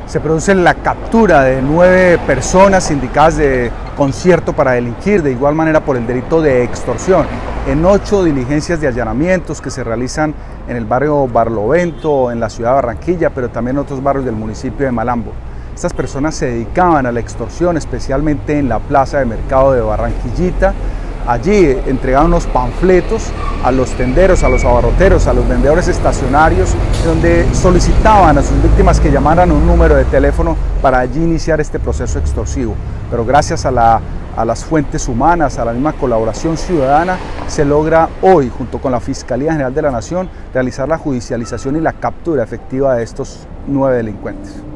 Se produce la captura de 9 personas indicadas de concierto para delinquir, de igual manera por el delito de extorsión, en 8 diligencias de allanamientos que se realizan en el barrio Barlovento, en la ciudad de Barranquilla, pero también en otros barrios del municipio de Malambo. Estas personas se dedicaban a la extorsión, especialmente en la plaza de mercado de Barranquillita. Allí entregaban unos panfletos a los tenderos, a los abarroteros, a los vendedores estacionarios, donde solicitaban a sus víctimas que llamaran un número de teléfono para allí iniciar este proceso extorsivo. Pero gracias a las fuentes humanas, a la misma colaboración ciudadana, se logra hoy, junto con la Fiscalía General de la Nación, realizar la judicialización y la captura efectiva de estos 9 delincuentes.